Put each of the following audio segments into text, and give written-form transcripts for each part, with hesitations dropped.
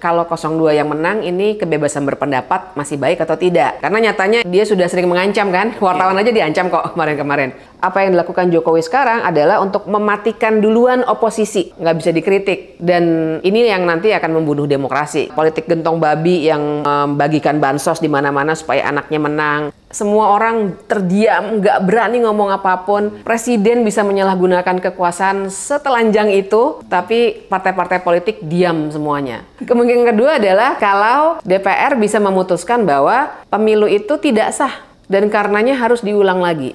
kalau 02 yang menang ini kebebasan berpendapat masih baik atau tidak. Karena nyatanya dia sudah sering mengancam kan, wartawan aja diancam kok kemarin-kemarin. Apa yang dilakukan Jokowi sekarang adalah untuk mematikan duluan oposisi, nggak bisa dikritik. Dan ini yang nanti akan membunuh demokrasi. Politik gentong babi yang membagikan bansos di mana-mana supaya anaknya menang. Semua orang terdiam, nggak berani ngomong apapun. Presiden bisa menyalahgunakan kekuasaan setelanjang itu, tapi partai-partai politik diam semuanya. Kemungkinan kedua adalah kalau DPR bisa memutuskan bahwa pemilu itu tidak sah dan karenanya harus diulang lagi.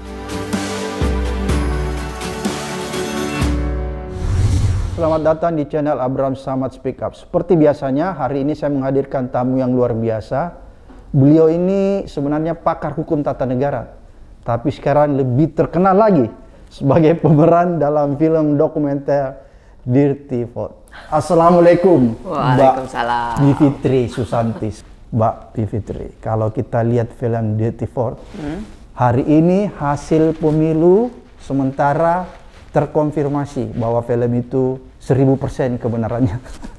Selamat datang di channel Abraham Samad Speak Up. Seperti biasanya, hari ini saya menghadirkan tamu yang luar biasa. Beliau ini sebenarnya pakar hukum tata negara, tapi sekarang lebih terkenal lagi sebagai pemeran dalam film dokumenter Dirty Vote. Assalamualaikum, Waalaikumsalam. Mbak Bivitri Susanti. Mbak Bivitri, kalau kita lihat film Dirty Vote, hari ini hasil pemilu sementara terkonfirmasi bahwa film itu 1000% kebenarannya.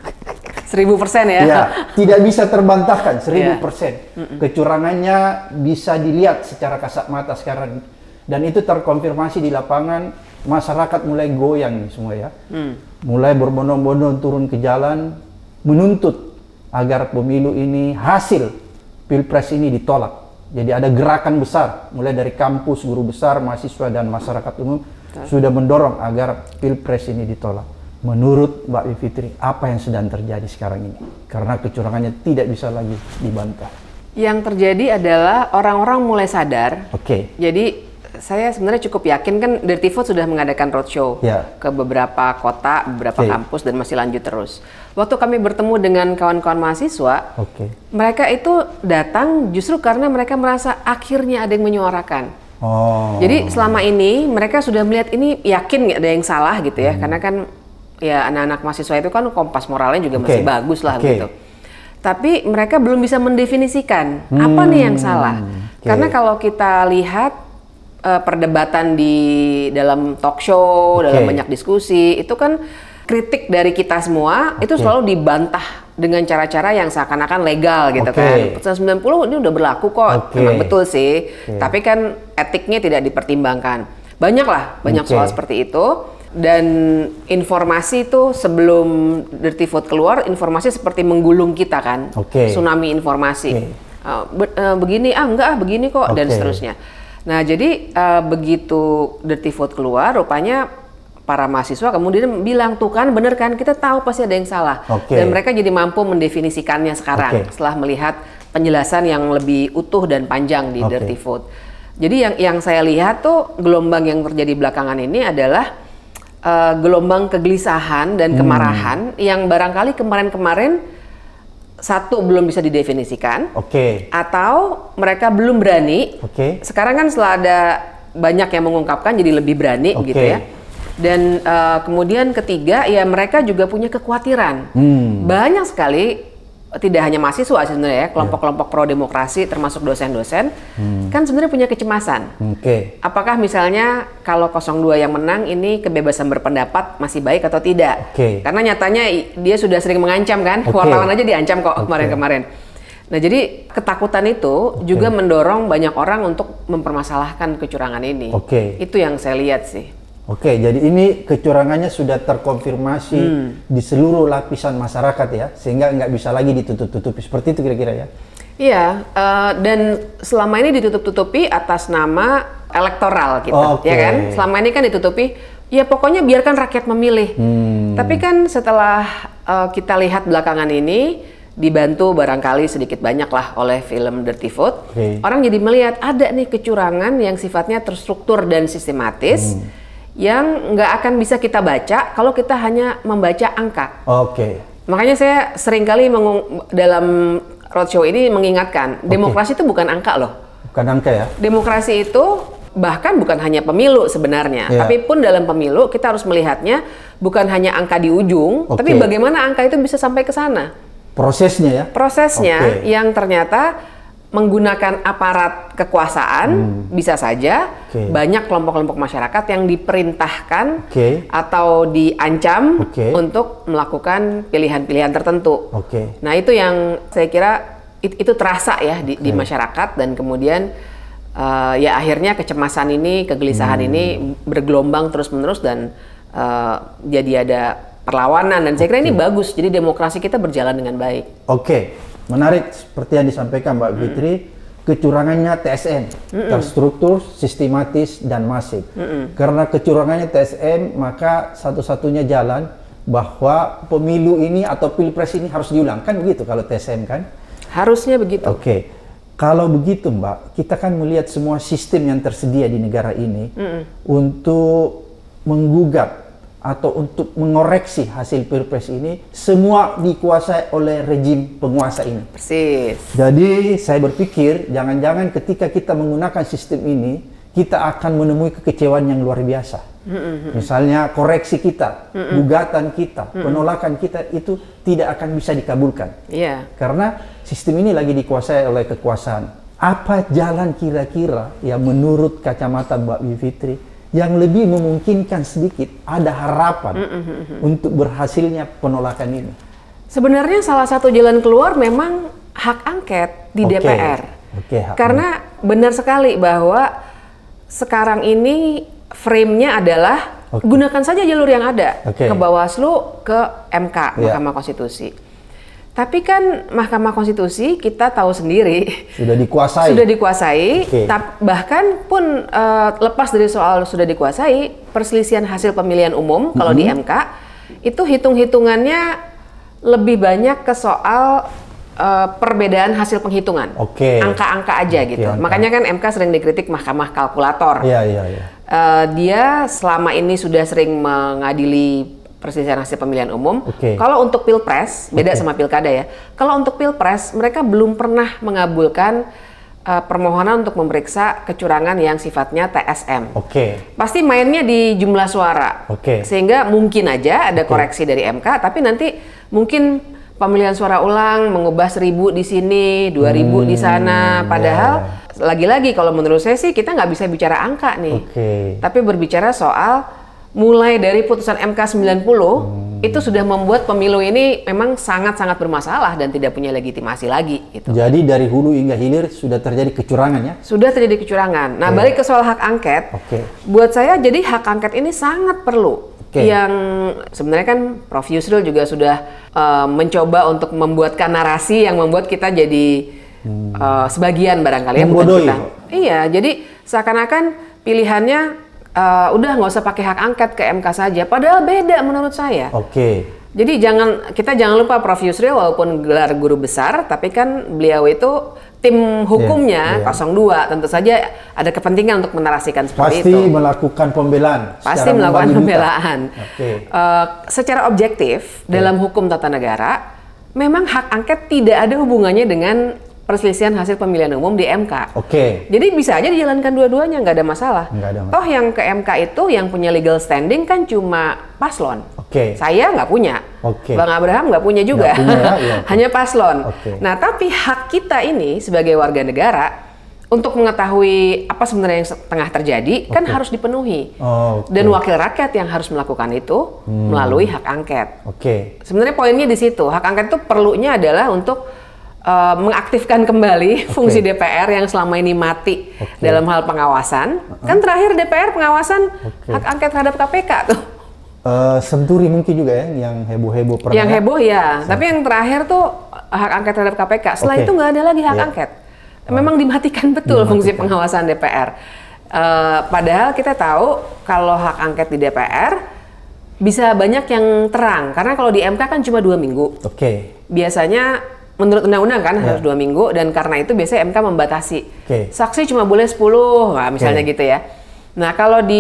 1000% ya? Ya, tidak bisa terbantahkan 1000%. Kecurangannya bisa dilihat secara kasat mata sekarang. Dan itu terkonfirmasi di lapangan, masyarakat mulai goyang nih semua ya. Mulai berbondong-bondong turun ke jalan, menuntut agar pemilu ini, hasil Pilpres ini ditolak. Jadi ada gerakan besar, mulai dari kampus, guru besar, mahasiswa, dan masyarakat umum sudah mendorong agar Pilpres ini ditolak. Menurut Mbak Bivitri, apa yang sedang terjadi sekarang ini? Karena kecurangannya tidak bisa lagi dibantah. Yang terjadi adalah orang-orang mulai sadar. Oke. Jadi saya sebenarnya cukup yakin kan Dirty Vote sudah mengadakan roadshow ke beberapa kota, beberapa kampus, dan masih lanjut terus. Waktu kami bertemu dengan kawan-kawan mahasiswa, mereka itu datang justru karena mereka merasa akhirnya ada yang menyuarakan. Jadi selama ini mereka sudah melihat ini, yakin nggak ada yang salah gitu ya, karena kan ya anak-anak mahasiswa itu kan kompas moralnya juga masih bagus lah gitu. Tapi mereka belum bisa mendefinisikan apa nih yang salah. Karena kalau kita lihat perdebatan di dalam talk show, dalam banyak diskusi, itu kan kritik dari kita semua itu selalu dibantah dengan cara-cara yang seakan-akan legal gitu kan. Pasal 90 ini udah berlaku kok, memang betul sih. Tapi kan etiknya tidak dipertimbangkan. Banyak soal seperti itu. Dan informasi itu sebelum Dirty Vote keluar, informasi seperti menggulung kita kan, tsunami informasi. Begini, begini kok, dan seterusnya. Nah, jadi begitu Dirty Vote keluar, rupanya para mahasiswa kemudian bilang, tuh kan bener kan, kita tahu pasti ada yang salah. Dan mereka jadi mampu mendefinisikannya sekarang, setelah melihat penjelasan yang lebih utuh dan panjang di Dirty Vote. Jadi yang saya lihat tuh, gelombang yang terjadi belakangan ini adalah gelombang kegelisahan dan kemarahan yang barangkali kemarin-kemarin satu belum bisa didefinisikan, atau mereka belum berani. Sekarang kan setelah ada banyak yang mengungkapkan jadi lebih berani gitu ya. Dan kemudian ketiga ya mereka juga punya kekhawatiran. Banyak sekali, tidak hanya mahasiswa sebenarnya ya, kelompok-kelompok pro demokrasi termasuk dosen-dosen kan sebenarnya punya kecemasan. Apakah misalnya kalau 02 yang menang ini kebebasan berpendapat masih baik atau tidak? Karena nyatanya dia sudah sering mengancam kan, wartawan aja diancam kok kemarin-kemarin. Nah, jadi ketakutan itu juga mendorong banyak orang untuk mempermasalahkan kecurangan ini. Itu yang saya lihat sih. Jadi ini kecurangannya sudah terkonfirmasi di seluruh lapisan masyarakat ya, sehingga nggak bisa lagi ditutup-tutupi, seperti itu kira-kira ya? Iya, dan selama ini ditutup-tutupi atas nama elektoral gitu, ya kan? Selama ini kan ditutupi, ya pokoknya biarkan rakyat memilih. Tapi kan setelah kita lihat belakangan ini, dibantu barangkali sedikit banyak lah oleh film Dirty Vote, orang jadi melihat ada nih kecurangan yang sifatnya terstruktur dan sistematis, yang nggak akan bisa kita baca kalau kita hanya membaca angka. Makanya saya seringkali dalam roadshow ini mengingatkan, demokrasi itu bukan angka loh. Bukan angka ya? Demokrasi itu bahkan bukan hanya pemilu sebenarnya, tapi pun dalam pemilu kita harus melihatnya bukan hanya angka di ujung, tapi bagaimana angka itu bisa sampai ke sana. Prosesnya ya? Prosesnya yang ternyata menggunakan aparat kekuasaan, bisa saja banyak kelompok-kelompok masyarakat yang diperintahkan atau diancam untuk melakukan pilihan-pilihan tertentu. Nah, itu yang saya kira itu terasa ya di masyarakat, dan kemudian ya akhirnya kecemasan ini, kegelisahan ini bergelombang terus-menerus, dan jadi ada perlawanan, dan saya kira ini bagus. Jadi demokrasi kita berjalan dengan baik. Menarik seperti yang disampaikan Mbak Fitri, kecurangannya TSM terstruktur, sistematis, dan masif. Karena kecurangannya TSM, maka satu-satunya jalan bahwa pemilu ini atau pilpres ini harus diulang, kan begitu kalau TSM kan? Harusnya begitu. Kalau begitu Mbak, kita kan melihat semua sistem yang tersedia di negara ini untuk menggugat atau untuk mengoreksi hasil pilpres ini, semua dikuasai oleh rejim penguasa ini. Persis. Jadi saya berpikir jangan-jangan ketika kita menggunakan sistem ini, kita akan menemui kekecewaan yang luar biasa. Misalnya koreksi kita, gugatan kita, penolakan kita itu tidak akan bisa dikabulkan. Karena sistem ini lagi dikuasai oleh kekuasaan. Apa jalan kira-kira yang menurut kacamata Mbak Fitri yang lebih memungkinkan sedikit ada harapan untuk berhasilnya penolakan ini? Sebenarnya salah satu jalan keluar memang hak angket di DPR. Karena benar sekali bahwa sekarang ini frame-nya adalah gunakan saja jalur yang ada, ke Bawaslu, ke MK, Mahkamah Konstitusi. Tapi kan Mahkamah Konstitusi kita tahu sendiri sudah dikuasai. Bahkan pun lepas dari soal sudah dikuasai, perselisihan hasil pemilihan umum kalau di MK itu hitung-hitungannya lebih banyak ke soal perbedaan hasil penghitungan, angka-angka aja gitu. Makanya kan MK sering dikritik mahkamah kalkulator. Dia selama ini sudah sering mengadili perselisihan hasil pemilihan umum. Kalau untuk pilpres, beda sama pilkada ya. Kalau untuk pilpres, mereka belum pernah mengabulkan permohonan untuk memeriksa kecurangan yang sifatnya TSM. Pasti mainnya di jumlah suara. Sehingga mungkin aja ada koreksi dari MK, tapi nanti mungkin pemilihan suara ulang mengubah 1000 di sini, 2000 di sana. Padahal lagi-lagi kalau menurut saya sih kita nggak bisa bicara angka nih. Tapi berbicara soal mulai dari putusan MK 90 itu sudah membuat pemilu ini memang sangat-sangat bermasalah dan tidak punya legitimasi lagi gitu. Jadi dari hulu hingga hilir sudah terjadi kecurangan ya? Sudah terjadi kecurangan. Nah, balik ke soal hak angket. Buat saya jadi hak angket ini sangat perlu. Yang sebenarnya kan Prof. Yusril juga sudah mencoba untuk membuatkan narasi yang membuat kita jadi sebagian barangkali ya, bukan kita. Iya, jadi seakan-akan pilihannya udah nggak usah pakai hak angket ke MK saja, padahal beda menurut saya. Jadi kita jangan lupa Prof. Yusril walaupun gelar guru besar, tapi kan beliau itu tim hukumnya 02, tentu saja ada kepentingan untuk menarasikan seperti itu. Pasti melakukan pembelaan. Pasti melakukan pembelaan. Secara objektif dalam hukum tata negara, memang hak angket tidak ada hubungannya dengan perselisihan hasil pemilihan umum di MK. Jadi bisa aja dijalankan dua-duanya, nggak ada masalah. Toh yang ke MK itu yang punya legal standing kan cuma paslon. Saya nggak punya. Bang Abraham nggak punya juga. Hanya paslon. Nah, tapi hak kita ini sebagai warga negara untuk mengetahui apa sebenarnya yang tengah terjadi kan harus dipenuhi. Dan wakil rakyat yang harus melakukan itu melalui hak angket. Sebenarnya poinnya di situ. Hak angket itu perlunya adalah untuk mengaktifkan kembali fungsi DPR yang selama ini mati dalam hal pengawasan. Kan terakhir DPR pengawasan hak angket terhadap KPK tuh. Senturi mungkin juga ya, yang heboh-heboh pernah. Yang heboh ya, tapi yang terakhir tuh hak angket terhadap KPK. Setelah itu nggak ada lagi hak angket. Memang dimatikan betul fungsi pengawasan DPR. Padahal kita tahu kalau hak angket di DPR bisa banyak yang terang. Karena kalau di MK kan cuma 2 minggu. Biasanya menurut undang-undang kan harus 2 minggu, dan karena itu biasanya MK membatasi. Saksi cuma boleh 10, nah, misalnya gitu ya. Nah, kalau di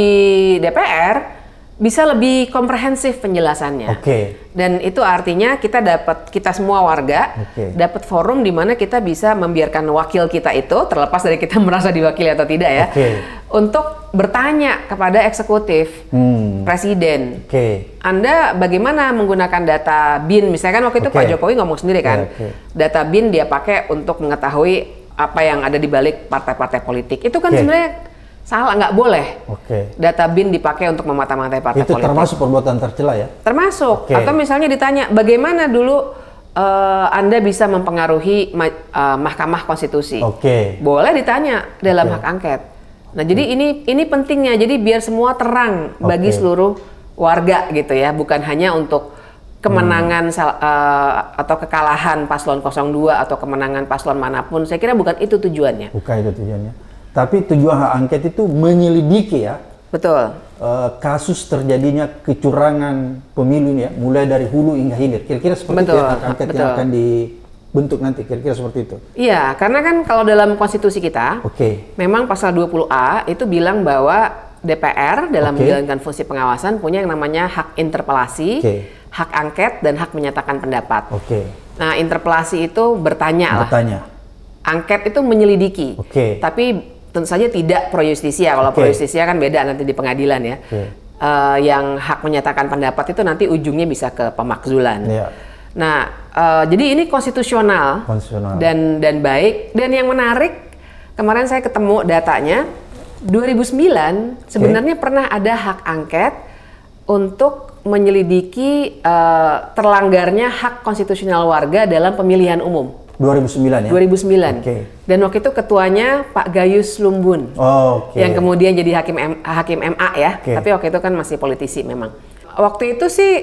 DPR bisa lebih komprehensif penjelasannya. Dan itu artinya kita semua warga dapat forum di mana kita bisa membiarkan wakil kita itu, terlepas dari kita merasa diwakili atau tidak ya, untuk bertanya kepada eksekutif, presiden. Anda bagaimana menggunakan data BIN? Misalkan waktu itu Pak Jokowi ngomong sendiri kan, data BIN dia pakai untuk mengetahui apa yang ada di balik partai-partai politik. Itu kan sebenarnya salah, nggak boleh. Data BIN dipakai untuk memata-matai partai politik. Itu termasuk perbuatan tercela ya? Termasuk. Atau misalnya ditanya, bagaimana dulu Anda bisa mempengaruhi Mahkamah Konstitusi? Boleh ditanya dalam hak angket. Nah, jadi ini pentingnya. Jadi biar semua terang bagi seluruh warga gitu ya, bukan hanya untuk kemenangan atau kekalahan paslon 02 atau kemenangan paslon manapun. Saya kira bukan itu tujuannya. Bukan itu tujuannya. Tapi tujuan hak angket itu menyelidiki ya. Betul. Kasus terjadinya kecurangan pemilu ini ya, mulai dari hulu hingga hilir. Kira-kira seperti itu ya, hak angket yang akan dibentuk nanti. Kira-kira seperti itu. Iya, karena kan kalau dalam konstitusi kita, memang pasal 20A itu bilang bahwa DPR dalam menjalankan fungsi pengawasan punya yang namanya hak interpelasi, hak angket, dan hak menyatakan pendapat. Nah, interpelasi itu bertanya lah. Angket itu menyelidiki. Tapi tentu saja tidak pro justisia. Kalau pro justisia kan beda nanti di pengadilan ya. Yang hak menyatakan pendapat itu nanti ujungnya bisa ke pemakzulan. Nah, jadi ini konstitusional. Dan baik. Dan yang menarik, kemarin saya ketemu datanya, 2009 sebenarnya pernah ada hak angket untuk menyelidiki terlanggarnya hak konstitusional warga dalam pemilihan umum. 2009 ya? 2009. Dan waktu itu ketuanya Pak Gayus Lumbun. Yang kemudian jadi hakim MA ya. Tapi waktu itu kan masih politisi memang. Waktu itu sih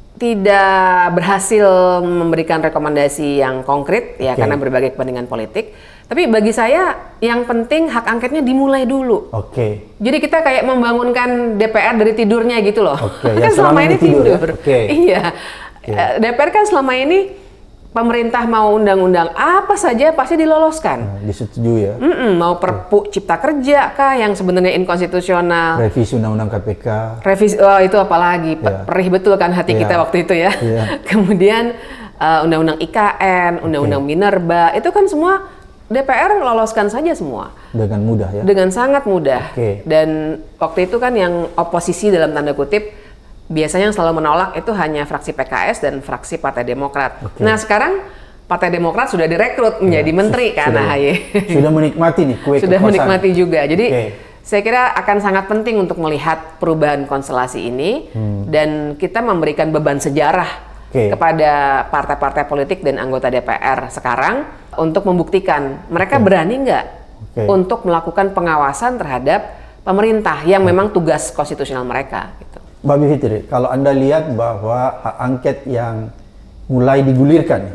tidak berhasil memberikan rekomendasi yang konkret ya, karena berbagai kepentingan politik. Tapi bagi saya yang penting hak angketnya dimulai dulu. Jadi kita kayak membangunkan DPR dari tidurnya gitu loh. Kan selama ini tidur. Iya. DPR kan selama ini pemerintah mau undang-undang apa saja pasti diloloskan. Disetujui ya. Mau Perpu Cipta Kerja kah yang sebenarnya inkonstitusional. Revisi Undang-Undang KPK. Revisi, itu apalagi perih betul kan hati kita waktu itu ya. Kemudian Undang-Undang IKN, Undang-Undang Minerba, itu kan semua DPR loloskan saja semua. Dengan mudah ya. Dengan sangat mudah. Dan waktu itu kan yang oposisi dalam tanda kutip biasanya yang selalu menolak itu hanya fraksi PKS dan fraksi Partai Demokrat. Nah sekarang Partai Demokrat sudah direkrut menjadi menteri kan AHY. Sudah menikmati nih kue sudah kekuasaan. Menikmati juga. Jadi saya kira akan sangat penting untuk melihat perubahan konstelasi ini dan kita memberikan beban sejarah kepada partai-partai politik dan anggota DPR sekarang untuk membuktikan mereka berani nggak untuk melakukan pengawasan terhadap pemerintah yang memang tugas konstitusional mereka. Gitu. Mbak Bivitri, kalau Anda lihat bahwa hak angket yang mulai digulirkan,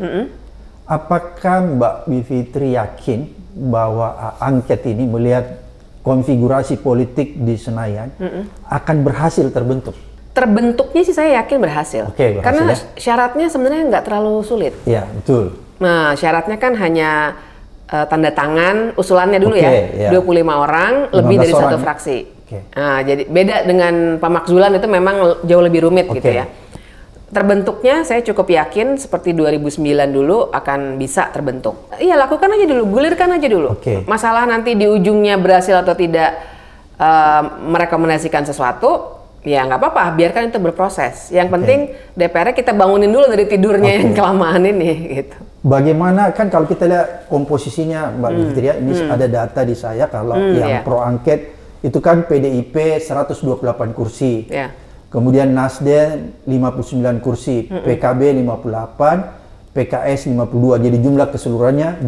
apakah Mbak Bivitri yakin bahwa hak angket ini melihat konfigurasi politik di Senayan akan berhasil terbentuk? Terbentuknya sih saya yakin berhasil. Berhasil karena ya? Syaratnya sebenarnya nggak terlalu sulit. Iya, betul. Nah, syaratnya kan hanya tanda tangan usulannya dulu ya. 25 orang, lebih dari satu fraksi. Nah, jadi beda dengan pemakzulan itu memang jauh lebih rumit gitu ya. Terbentuknya saya cukup yakin seperti 2009 dulu akan bisa terbentuk. Iya, lakukan aja dulu, gulirkan aja dulu. Masalah nanti di ujungnya berhasil atau tidak merekomendasikan sesuatu, ya nggak apa-apa, biarkan itu berproses. Yang penting DPR kita bangunin dulu dari tidurnya yang kelamaan ini gitu. Bagaimana kan kalau kita lihat komposisinya Mbak Bivitri ya, ini ada data di saya kalau yang pro angket itu kan PDIP 128 kursi, kemudian Nasdem 59 kursi, PKB 58, PKS 52, jadi jumlah keseluruhannya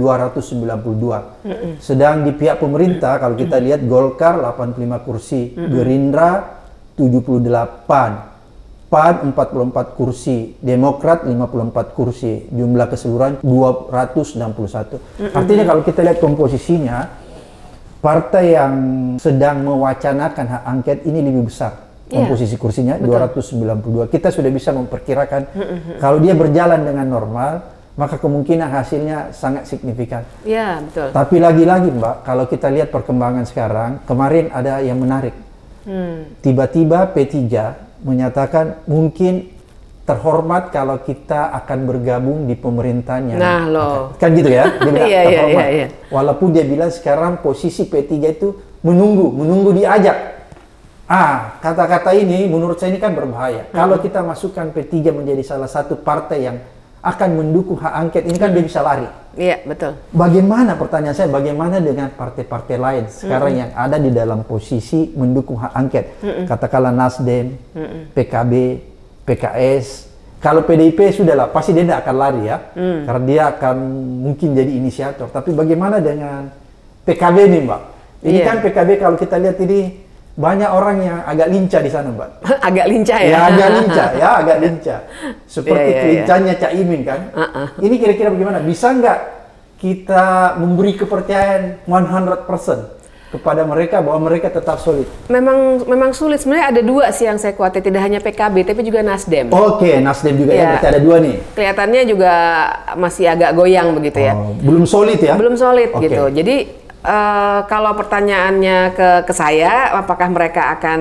292. Sedang di pihak pemerintah kalau kita lihat Golkar 85 kursi, Gerindra 78, PAN 44 kursi, Demokrat 54 kursi, jumlah keseluruhan 261. Artinya kalau kita lihat komposisinya, partai yang sedang mewacanakan hak angket ini lebih besar komposisi kursinya, 292. Kita sudah bisa memperkirakan kalau dia berjalan dengan normal, maka kemungkinan hasilnya sangat signifikan. Iya, betul. Tapi lagi-lagi Mbak, kalau kita lihat perkembangan sekarang, kemarin ada yang menarik. Tiba-tiba P3 menyatakan mungkin terhormat kalau kita akan bergabung di pemerintahannya. Nah loh. Kan gitu ya? Dia bilang terhormat. Iya. Walaupun dia bilang sekarang posisi P3 itu menunggu diajak. Kata-kata ini menurut saya ini kan berbahaya. Kalau kita masukkan P3 menjadi salah satu partai yang akan mendukung hak angket ini kan dia bisa lari. Iya, betul. Bagaimana, pertanyaan saya, bagaimana dengan partai-partai lain sekarang yang ada di dalam posisi mendukung hak angket? Katakanlah Nasdem, PKB, PKS. Kalau PDIP sudahlah, pasti dia tidak akan lari ya, karena dia akan mungkin jadi inisiator. Tapi bagaimana dengan PKB nih, Mbak? Ini kan PKB kalau kita lihat ini banyak orang yang agak lincah di sana, Mbak. Agak lincah ya? Ya, agak lincah, ya agak lincah. Seperti kelincahnya Cak Imin kan. Ini kira-kira bagaimana? Bisa nggak kita memberi kepercayaan 100% kepada mereka bahwa mereka tetap solid? Memang sulit. Sebenarnya ada dua sih yang saya khawatir, tidak hanya PKB tapi juga Nasdem. Oke, Nasdem juga ya, berarti ada dua nih. Kelihatannya juga masih agak goyang begitu ya. Belum solid ya? Belum solid gitu. Jadi kalau pertanyaannya ke saya, apakah mereka akan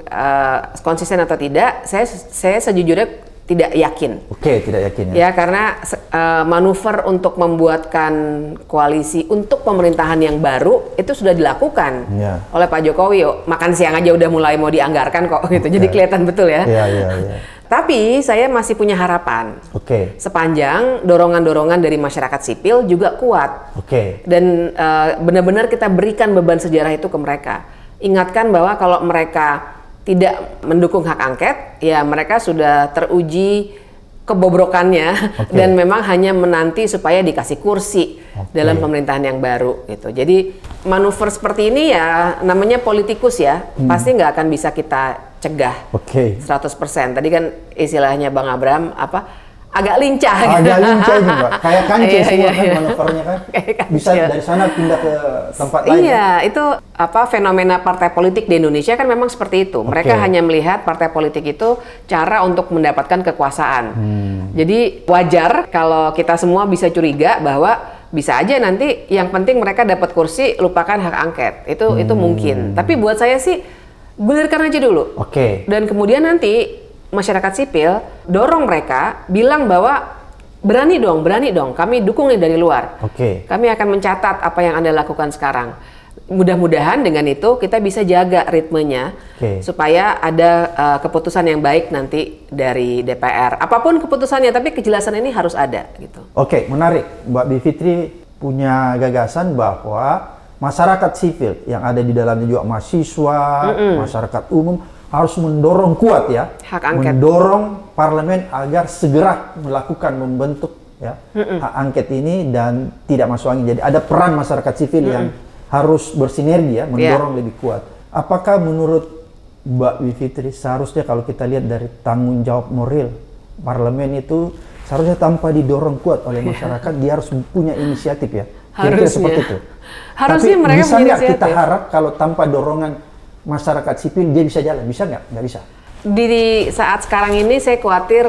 konsisten atau tidak? Saya sejujurnya tidak yakin. Oke, tidak yakin ya. Ya, karena manuver untuk membuatkan koalisi untuk pemerintahan yang baru itu sudah dilakukan oleh Pak Jokowi. Makan siang aja udah mulai mau dianggarkan kok gitu. Jadi kelihatan betul ya. Iya. Tapi saya masih punya harapan. Sepanjang dorongan-dorongan dari masyarakat sipil juga kuat. Dan benar-benar kita berikan beban sejarah itu ke mereka. Ingatkan bahwa kalau mereka tidak mendukung hak angket, ya mereka sudah teruji kebobrokannya dan memang hanya menanti supaya dikasih kursi dalam pemerintahan yang baru gitu. Jadi manuver seperti ini ya namanya politikus ya, pasti nggak akan bisa kita cegah 100%. Tadi kan istilahnya Bang Abraham agak lincah. Agak lincah ini, Mbak. Kayak kancil semua kan manuvernya kan. Bisa dari sana pindah ke tempat lain. Iya, itu fenomena partai politik di Indonesia kan memang seperti itu. Mereka hanya melihat partai politik itu cara untuk mendapatkan kekuasaan. Jadi wajar kalau kita semua bisa curiga bahwa bisa aja nanti yang penting mereka dapat kursi, lupakan hak angket. Itu mungkin. Tapi buat saya sih gulirkan aja dulu. Dan kemudian nanti masyarakat sipil dorong mereka bilang bahwa berani dong, kami dukung nih dari luar. Kami akan mencatat apa yang Anda lakukan sekarang. Mudah-mudahan dengan itu kita bisa jaga ritmenya supaya ada keputusan yang baik nanti dari DPR. Apapun keputusannya, tapi kejelasan ini harus ada gitu. Menarik. Mbak Bivitri punya gagasan bahwa masyarakat sipil yang ada di dalamnya juga mahasiswa, masyarakat umum harus mendorong kuat ya, hak angket. Mendorong parlemen agar segera membentuk hak angket ini dan tidak masuk angin. Jadi ada peran masyarakat sipil yang harus bersinergi ya, mendorong lebih kuat. Apakah menurut Mbak Bivitri seharusnya kalau kita lihat dari tanggung jawab moral parlemen itu seharusnya tanpa didorong kuat oleh masyarakat, dia harus punya inisiatif ya? Kira-kira seperti itu. Harusnya tapi mereka bisa nggak kita harap kalau tanpa dorongan masyarakat sipil dia bisa jalan? Bisa nggak? Nggak bisa. Di saat sekarang ini saya khawatir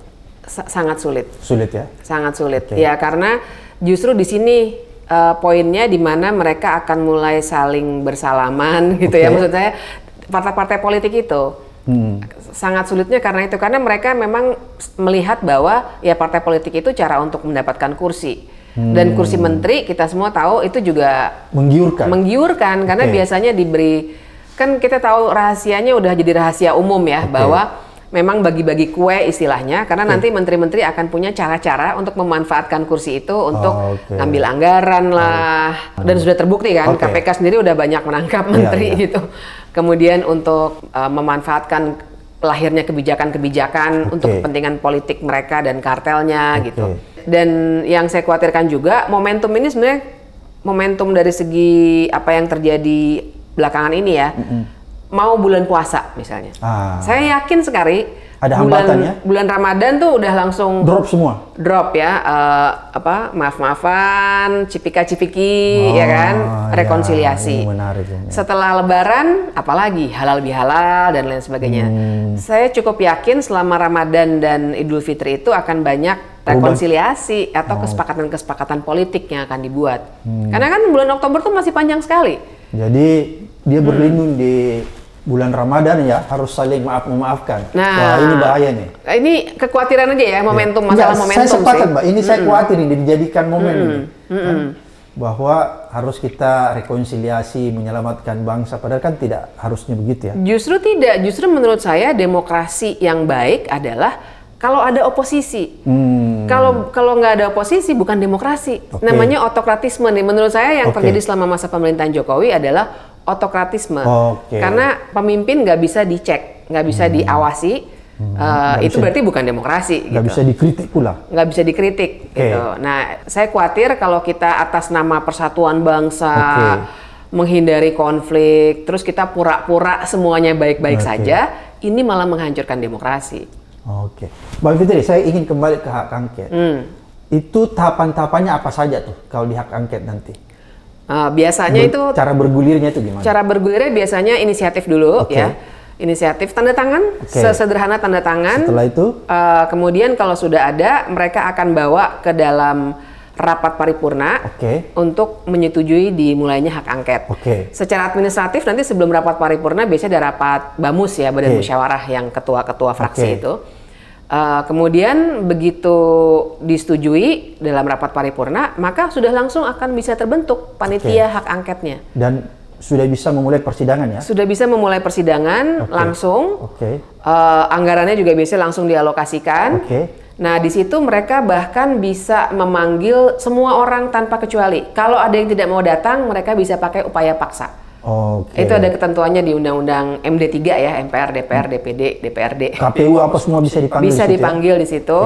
sangat sulit. Sulit ya? Sangat sulit. Ya, karena justru di sini poinnya di mana mereka akan mulai saling bersalaman gitu ya. Maksud saya partai-partai politik itu sangat sulitnya karena itu. Karena mereka memang melihat bahwa ya partai politik itu cara untuk mendapatkan kursi. Dan kursi menteri kita semua tahu itu juga menggiurkan karena biasanya diberi, kan kita tahu rahasianya udah jadi rahasia umum ya, bahwa memang bagi-bagi kue istilahnya, karena nanti menteri-menteri akan punya cara-cara untuk memanfaatkan kursi itu untuk ngambil anggaran lah, dan sudah terbukti kan KPK sendiri udah banyak menangkap menteri gitu. Kemudian untuk memanfaatkan lahirnya kebijakan-kebijakan untuk kepentingan politik mereka dan kartelnya gitu. Dan yang saya khawatirkan juga momentum ini sebenarnya momentum dari segi apa yang terjadi belakangan ini ya, mau bulan puasa misalnya. Saya yakin sekali ada hambatan bulan Ramadan tuh udah langsung drop semua. Drop ya, maaf-maafan, cipika-cipiki ya kan, rekonsiliasi. Ya, menarik, setelah Lebaran apalagi halal bihalal dan lain sebagainya. Saya cukup yakin selama Ramadan dan Idul Fitri itu akan banyak rekonsiliasi atau kesepakatan-kesepakatan politik yang akan dibuat. Karena kan bulan Oktober tuh masih panjang sekali. Jadi dia berlindung di bulan Ramadan ya, harus saling maaf-memaafkan. Wah, ini bahaya nih. Ini kekhawatiran aja ya, momentum, masalah momentum. Saya sepakat, Mbak. Ini saya khawatir ini dijadikan momen ini. Bahwa harus kita rekonsiliasi, menyelamatkan bangsa, padahal kan tidak harusnya begitu ya. Justru tidak. Justru menurut saya demokrasi yang baik adalah kalau ada oposisi. Kalau nggak ada oposisi bukan demokrasi. Namanya otokratisme nih. Menurut saya yang terjadi selama masa pemerintahan Jokowi adalah otokratisme. Karena pemimpin nggak bisa dicek, nggak bisa diawasi. Itu berarti bukan demokrasi. Nggak bisa dikritik pula. Nggak bisa dikritik. Gitu. Nah, saya khawatir kalau kita atas nama persatuan bangsa, menghindari konflik, terus kita pura-pura semuanya baik-baik saja, ini malah menghancurkan demokrasi. Bang Fitri, saya ingin kembali ke hak angket. Itu tahapan-tahapannya apa saja tuh kalau di hak angket nanti? Biasanya itu cara bergulirnya itu gimana? Cara bergulirnya biasanya inisiatif dulu ya. Inisiatif tanda tangan, sesederhana tanda tangan. Setelah itu? Kemudian kalau sudah ada, mereka akan bawa ke dalam rapat paripurna untuk menyetujui dimulainya hak angket. Secara administratif nanti sebelum rapat paripurna biasanya ada rapat BAMUS ya, Badan Musyawarah yang ketua-ketua fraksi itu. Kemudian begitu disetujui dalam rapat paripurna, maka sudah langsung akan bisa terbentuk panitia hak angketnya. Dan sudah bisa memulai persidangan ya? Sudah bisa memulai persidangan langsung. Anggarannya juga biasanya langsung dialokasikan. Nah, di situ mereka bahkan bisa memanggil semua orang tanpa kecuali. Kalau ada yang tidak mau datang, mereka bisa pakai upaya paksa. Itu ada ketentuannya di Undang-Undang MD3 ya, MPR, DPR, DPD, DPRD. KPU apa semua bisa dipanggil? Bisa dipanggil di situ.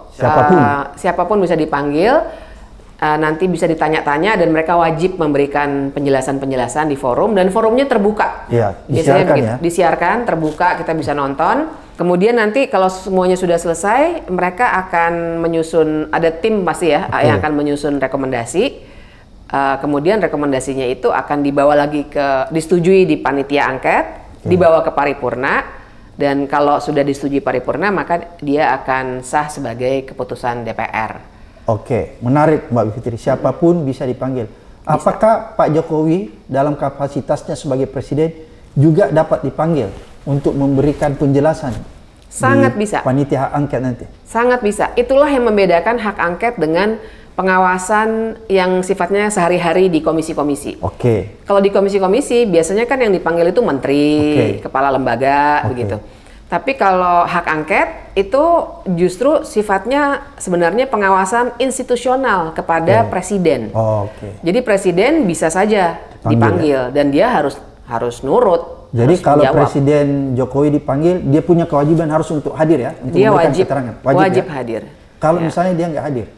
Siapapun bisa dipanggil. Nanti bisa ditanya-tanya dan mereka wajib memberikan penjelasan-penjelasan di forum, dan forumnya terbuka. Biasanya disiarkan, terbuka, kita bisa nonton. Kemudian nanti kalau semuanya sudah selesai, mereka akan menyusun, ada tim pasti ya yang akan menyusun rekomendasi. Kemudian rekomendasinya itu akan dibawa lagi disetujui di panitia angket, dibawa ke paripurna, dan kalau sudah disetujui paripurna maka dia akan sah sebagai keputusan DPR. Menarik Mbak Fitri. Siapapun bisa dipanggil. Apakah Pak Jokowi dalam kapasitasnya sebagai presiden juga dapat dipanggil untuk memberikan penjelasan? Sangat bisa. Panitia hak angket nanti. Sangat bisa. Itulah yang membedakan hak angket dengan pengawasan yang sifatnya sehari-hari di komisi-komisi. Kalau di komisi-komisi biasanya kan yang dipanggil itu menteri, kepala lembaga, begitu. Tapi kalau hak angket itu justru sifatnya sebenarnya pengawasan institusional kepada presiden. Jadi presiden bisa saja dipanggil dan dia harus nurut. Jadi kalau Presiden Jokowi dipanggil, dia punya kewajiban harus untuk hadir ya? Untuk dia wajib ya? hadir. Kalau misalnya dia nggak hadir?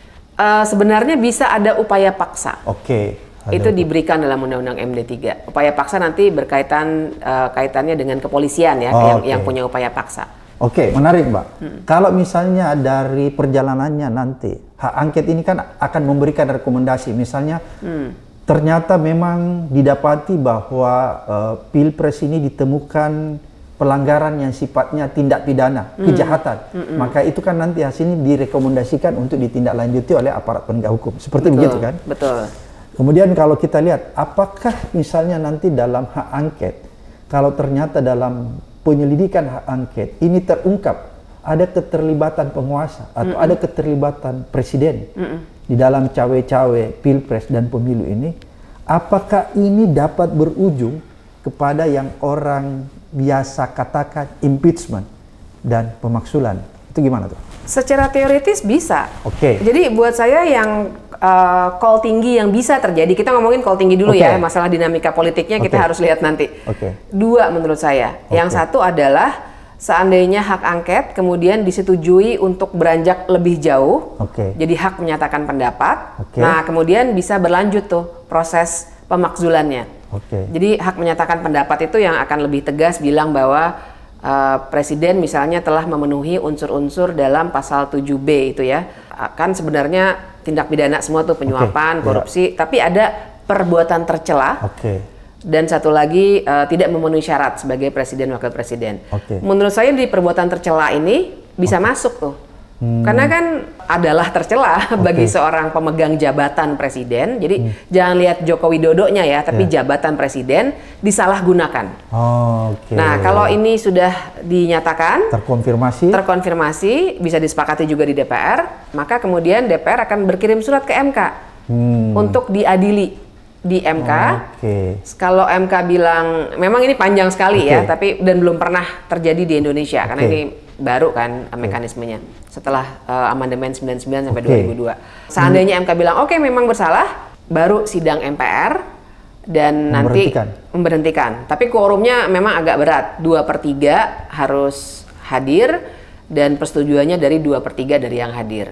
Sebenarnya bisa ada upaya paksa. Itu diberikan dalam Undang-Undang MD3. Upaya paksa nanti kaitannya dengan kepolisian ya, yang punya upaya paksa. Menarik Mbak. Kalau misalnya dari perjalanannya nanti, hak angket ini kan akan memberikan rekomendasi. Misalnya, ternyata memang didapati bahwa Pilpres ini ditemukan pelanggaran yang sifatnya tindak pidana, kejahatan. Maka itu kan nanti hasilnya direkomendasikan untuk ditindaklanjuti oleh aparat penegak hukum. Seperti begitu kan? Betul. Kemudian kalau kita lihat, apakah misalnya nanti dalam hak angket, kalau ternyata dalam penyelidikan hak angket ini terungkap ada keterlibatan penguasa atau ada keterlibatan presiden di dalam cawe-cawe Pilpres dan pemilu ini, apakah ini dapat berujung kepada yang orang biasa katakan impeachment dan pemaksulan? Itu gimana tuh? Secara teoritis bisa. Jadi buat saya yang call tinggi yang bisa terjadi, kita ngomongin call tinggi dulu ya, masalah dinamika politiknya kita harus lihat nanti. Dua menurut saya. Yang satu adalah seandainya hak angket kemudian disetujui untuk beranjak lebih jauh, jadi hak menyatakan pendapat, nah kemudian bisa berlanjut tuh proses pemakzulannya. Jadi hak menyatakan pendapat itu yang akan lebih tegas bilang bahwa presiden misalnya telah memenuhi unsur-unsur dalam pasal 7B itu ya. Kan sebenarnya tindak pidana semua tuh, penyuapan, korupsi, tapi ada perbuatan tercela. Dan satu lagi tidak memenuhi syarat sebagai presiden wakil presiden. Menurut saya di perbuatan tercela ini bisa masuk tuh. Karena kan adalah tercela bagi seorang pemegang jabatan presiden. Jadi jangan lihat Joko Widodonya ya, tapi jabatan presiden disalahgunakan. Nah, kalau ini sudah dinyatakan, terkonfirmasi, bisa disepakati juga di DPR, maka kemudian DPR akan berkirim surat ke MK untuk diadili di MK. Kalau MK bilang, memang ini panjang sekali ya, tapi dan belum pernah terjadi di Indonesia karena ini baru kan mekanismenya setelah amandemen 99 sampai 2002. Seandainya MK bilang oke memang bersalah, baru sidang MPR dan nanti memberhentikan. Tapi quorumnya memang agak berat, 2/3 harus hadir dan persetujuannya dari 2/3 dari yang hadir.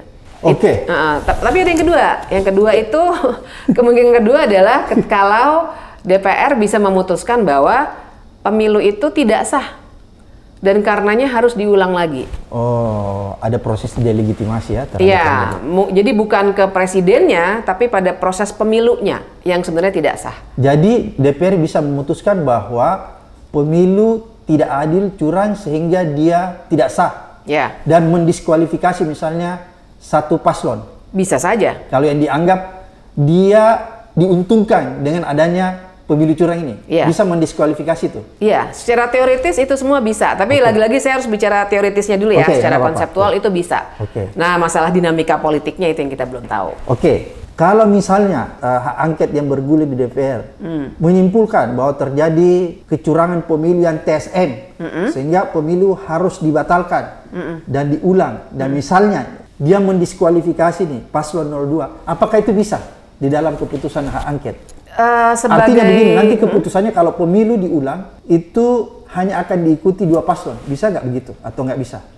Tapi ada yang kedua. Yang kedua itu kemungkinan kedua adalah kalau DPR bisa memutuskan bahwa pemilu itu tidak sah dan karenanya harus diulang lagi. Oh, ada proses delegitimasi ya? Iya, jadi bukan ke presidennya, tapi pada proses pemilunya yang sebenarnya tidak sah. Jadi DPR bisa memutuskan bahwa pemilu tidak adil, curang sehingga dia tidak sah. Ya. Dan mendiskualifikasi misalnya satu paslon. Bisa saja. Kalau yang dianggap dia diuntungkan dengan adanya pemilu curang ini, bisa mendiskualifikasi itu? Iya, secara teoritis itu semua bisa. Tapi lagi-lagi saya harus bicara teoritisnya dulu ya, secara konseptual itu bisa. Nah, masalah dinamika politiknya itu yang kita belum tahu. Kalau misalnya hak angket yang bergulir di DPR menyimpulkan bahwa terjadi kecurangan pemilihan TSM, sehingga pemilu harus dibatalkan dan diulang, dan misalnya dia mendiskualifikasi nih paslon 02, apakah itu bisa di dalam keputusan hak angket? Artinya begini, nanti keputusannya kalau pemilu diulang itu hanya akan diikuti 2 paslon, bisa nggak begitu atau nggak bisa?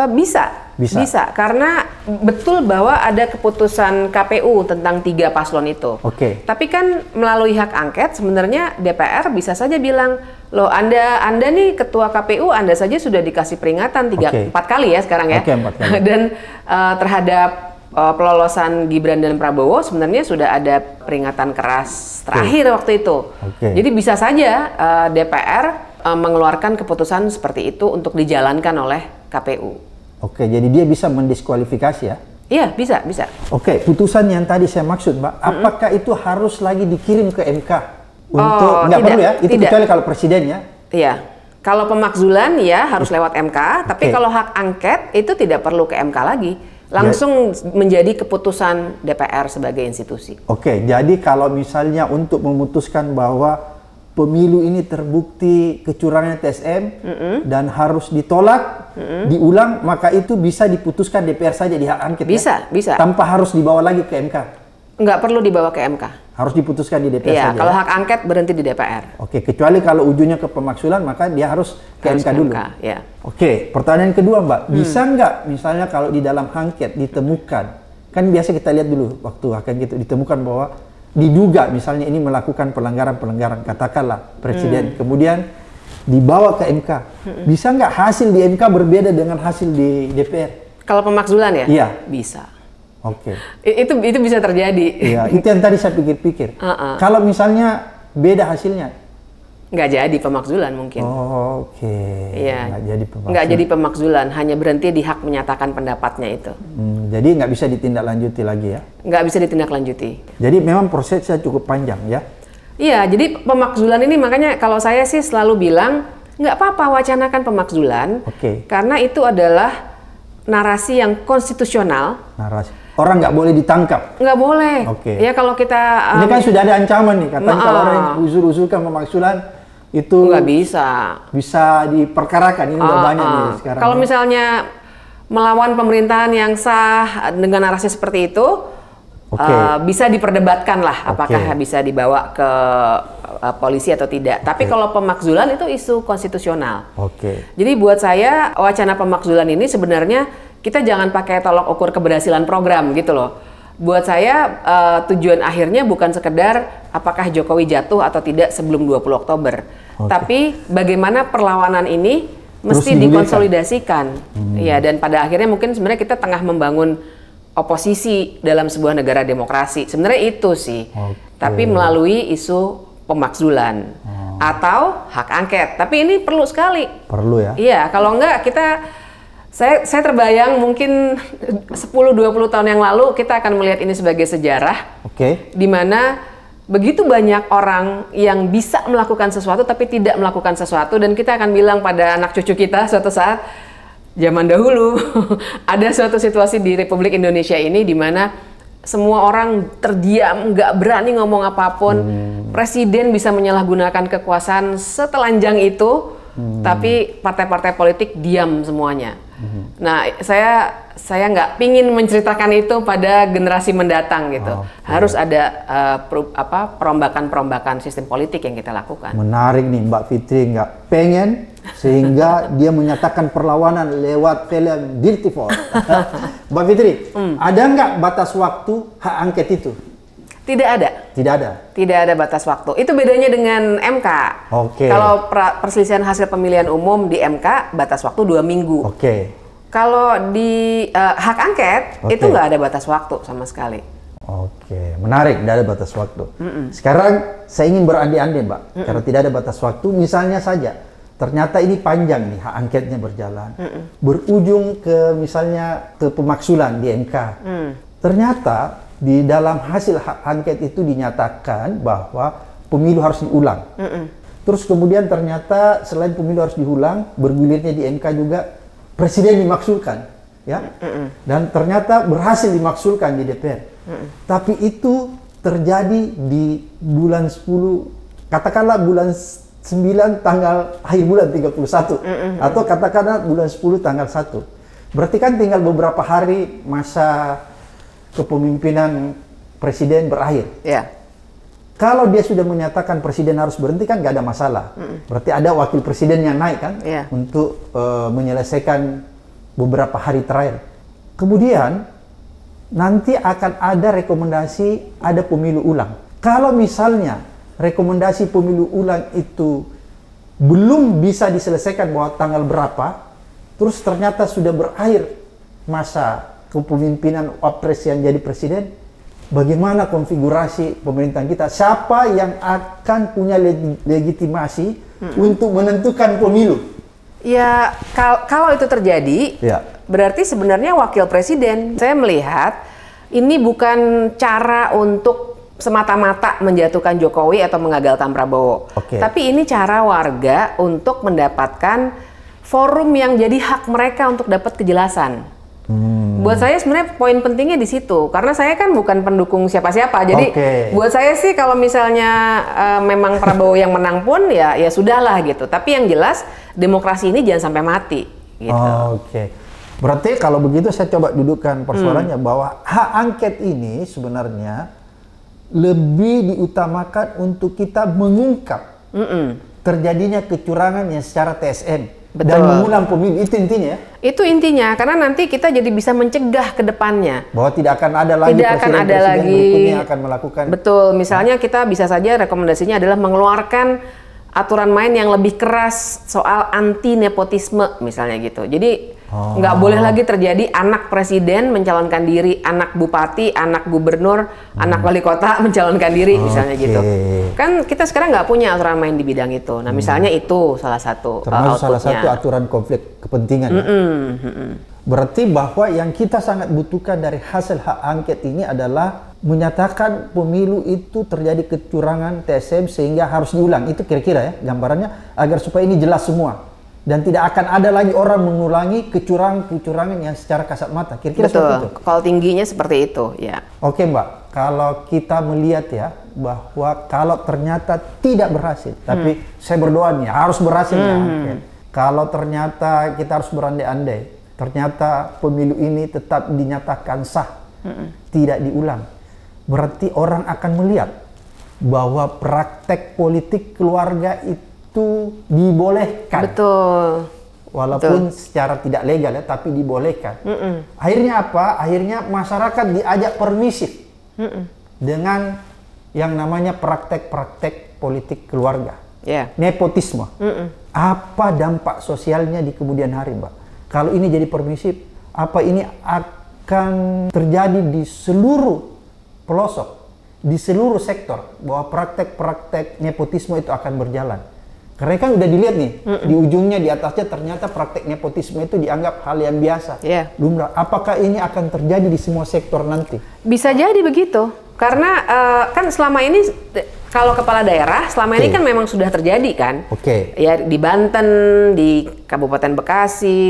Bisa, karena betul bahwa ada keputusan KPU tentang 3 paslon itu. Tapi kan melalui hak angket sebenarnya DPR bisa saja bilang, loh Anda nih ketua KPU, Anda saja sudah dikasih peringatan 4 kali ya sekarang ya. 4 kali. Dan terhadap pelolosan Gibran dan Prabowo sebenarnya sudah ada peringatan keras terakhir waktu itu. Jadi bisa saja DPR mengeluarkan keputusan seperti itu untuk dijalankan oleh KPU. Jadi dia bisa mendiskualifikasi ya? Iya, bisa. Putusan yang tadi saya maksud, Mbak, apakah itu harus lagi dikirim ke MK? Untuk nggak perlu ya? Itu kecuali kalau presiden ya? Iya. Kalau pemakzulan ya harus lewat MK, tapi kalau hak angket itu tidak perlu ke MK lagi. Langsung menjadi keputusan DPR sebagai institusi. Jadi kalau misalnya untuk memutuskan bahwa pemilu ini terbukti kecurangan TSM dan harus ditolak, diulang, maka itu bisa diputuskan DPR saja di hak angket. Bisa. Tanpa harus dibawa lagi ke MK. Nggak perlu dibawa ke MK. Harus diputuskan di DPR saja. Kalau hak angket berhenti di DPR. Kecuali kalau ujungnya ke pemaksulan, maka dia harus ke MK dulu. Pertanyaan kedua, Mbak, bisa nggak misalnya kalau di dalam angket ditemukan, kan biasa kita lihat dulu waktu akan gitu, ditemukan bahwa diduga misalnya ini melakukan pelanggaran, katakanlah presiden, kemudian dibawa ke MK, bisa nggak hasil di MK berbeda dengan hasil di DPR? Kalau pemakzulan ya? Iya. Bisa. Itu bisa terjadi. Iya, itu yang tadi saya pikir-pikir. Kalau misalnya beda hasilnya, nggak jadi pemakzulan mungkin. Iya. Nggak jadi pemakzulan, hanya berhenti di hak menyatakan pendapatnya itu. Jadi nggak bisa ditindaklanjuti lagi ya? Nggak bisa ditindaklanjuti. Jadi memang prosesnya cukup panjang ya? Iya, jadi pemakzulan ini makanya kalau saya sih selalu bilang nggak apa-apa wacanakan pemakzulan, karena itu adalah narasi yang konstitusional. Orang nggak boleh ditangkap? Nggak boleh. Ya kalau kita... ini kan sudah ada ancaman nih, katanya kalau orang yang usul-usulkan pemakzulan itu... nggak bisa. Bisa diperkarakan, ini udah banyak nih sekarang. Kalau misalnya melawan pemerintahan yang sah dengan narasi seperti itu, bisa diperdebatkan lah apakah bisa dibawa ke polisi atau tidak. Tapi kalau pemakzulan itu isu konstitusional. Jadi buat saya wacana pemakzulan ini sebenarnya kita jangan pakai tolok ukur keberhasilan program gitu loh. Buat saya tujuan akhirnya bukan sekedar apakah Jokowi jatuh atau tidak sebelum 20 Oktober. Tapi bagaimana perlawanan ini mesti dikonsolidasikan. Ya, dan pada akhirnya mungkin sebenarnya kita tengah membangun oposisi dalam sebuah negara demokrasi. Sebenarnya itu sih. Tapi melalui isu pemakzulan atau hak angket. Tapi ini perlu sekali. Perlu ya? Iya, kalau enggak saya terbayang mungkin 10-20 tahun yang lalu kita akan melihat ini sebagai sejarah. Di mana begitu banyak orang yang bisa melakukan sesuatu tapi tidak melakukan sesuatu, dan kita akan bilang pada anak cucu kita suatu saat, zaman dahulu ada suatu situasi di Republik Indonesia ini di mana semua orang terdiam, nggak berani ngomong apapun. Presiden bisa menyalahgunakan kekuasaan setelanjang itu, tapi partai-partai politik diam semuanya. Nah, saya nggak pingin menceritakan itu pada generasi mendatang gitu. Harus ada perombakan-perombakan sistem politik yang kita lakukan. Menarik nih, Mbak Fitri nggak pengen sehingga dia menyatakan perlawanan lewat film Dirty Fort. Mbak Fitri, ada nggak batas waktu hak angket itu? Tidak ada. Tidak ada? Tidak ada batas waktu. Itu bedanya dengan MK. Kalau perselisihan hasil pemilihan umum di MK, batas waktu 2 minggu. Kalau di hak angket, itu nggak ada batas waktu sama sekali. Menarik, tidak ada batas waktu. Sekarang saya ingin berandai-andai, Mbak. Karena tidak ada batas waktu, misalnya saja, ternyata ini panjang nih hak angketnya berjalan. Berujung ke misalnya ke pemaksulan di MK. Ternyata di dalam hasil hak angket itu dinyatakan bahwa pemilu harus diulang. Terus kemudian ternyata selain pemilu harus diulang, bergulirnya di MK juga presiden dimaksulkan, ya. Dan ternyata berhasil dimaksulkan di DPR. Tapi itu terjadi di bulan 10, katakanlah bulan 9 tanggal akhir bulan 31 atau katakanlah bulan 10 tanggal 1. Berarti kan tinggal beberapa hari masa kepemimpinan presiden berakhir. Kalau dia sudah menyatakan presiden harus berhenti kan nggak ada masalah. Berarti ada wakil presiden yang naik kan untuk menyelesaikan beberapa hari terakhir. Kemudian nanti akan ada rekomendasi ada pemilu ulang. Kalau misalnya rekomendasi pemilu ulang itu belum bisa diselesaikan bahwa tanggal berapa, terus ternyata sudah berakhir masa kepemimpinan Wapres yang jadi presiden, bagaimana konfigurasi pemerintahan kita? Siapa yang akan punya legitimasi untuk menentukan pemilu? Ya, kalau itu terjadi, berarti sebenarnya wakil presiden. Saya melihat ini bukan cara untuk semata-mata menjatuhkan Jokowi atau mengagalkan Prabowo. Tapi ini cara warga untuk mendapatkan forum yang jadi hak mereka untuk dapat kejelasan. Buat saya sebenarnya poin pentingnya di situ, karena saya kan bukan pendukung siapa-siapa. Jadi buat saya sih kalau misalnya memang Prabowo yang menang pun ya sudahlah gitu. Tapi yang jelas demokrasi ini jangan sampai mati. Gitu. Berarti kalau begitu saya coba dudukkan persoalannya bahwa hak angket ini sebenarnya lebih diutamakan untuk kita mengungkap terjadinya kecurangan yang secara TSM. Dan mengulang pemilu, itu intinya ya? Itu intinya, karena nanti kita jadi bisa mencegah ke depannya. Bahwa tidak akan ada lagi presiden berikutnya akan melakukan. Betul, misalnya kita bisa saja rekomendasinya adalah mengeluarkan aturan main yang lebih keras soal anti nepotisme misalnya gitu. Jadi nggak boleh lagi terjadi anak presiden mencalonkan diri, anak bupati, anak gubernur, anak wali kota mencalonkan diri misalnya gitu. Kan kita sekarang nggak punya aturan main di bidang itu. Nah misalnya itu salah satu termasuk salah satu aturan konflik kepentingan. Berarti bahwa yang kita sangat butuhkan dari hasil hak angket ini adalah menyatakan pemilu itu terjadi kecurangan TSM sehingga harus diulang. Itu kira-kira ya gambarannya agar supaya ini jelas semua. Dan tidak akan ada lagi orang mengulangi kecurangan yang secara kasat mata. Kira-kira seperti itu. Kalau tingginya seperti itu, ya. Oke, Mbak. Kalau kita melihat ya bahwa kalau ternyata tidak berhasil, tapi saya berdoa nih harus berhasil ya. Kalau ternyata kita harus berandai-andai, ternyata pemilu ini tetap dinyatakan sah, tidak diulang. Berarti orang akan melihat bahwa praktek politik keluarga itu dibolehkan. Walaupun secara tidak legal ya, tapi dibolehkan. Akhirnya apa? Akhirnya masyarakat diajak permisif dengan yang namanya praktek-praktek politik keluarga. Nepotisme. Apa dampak sosialnya di kemudian hari, Mbak? Kalau ini jadi permisif, apa ini akan terjadi di seluruh pelosok, di seluruh sektor, bahwa praktek-praktek nepotisme itu akan berjalan? Karena kan udah dilihat nih, di ujungnya, di atasnya ternyata praktek nepotisme itu dianggap hal yang biasa. Lumrah. Apakah ini akan terjadi di semua sektor nanti? Bisa jadi begitu. Karena kan selama ini, kalau kepala daerah, selama ini kan memang sudah terjadi kan. Ya di Banten, di Kabupaten Bekasi,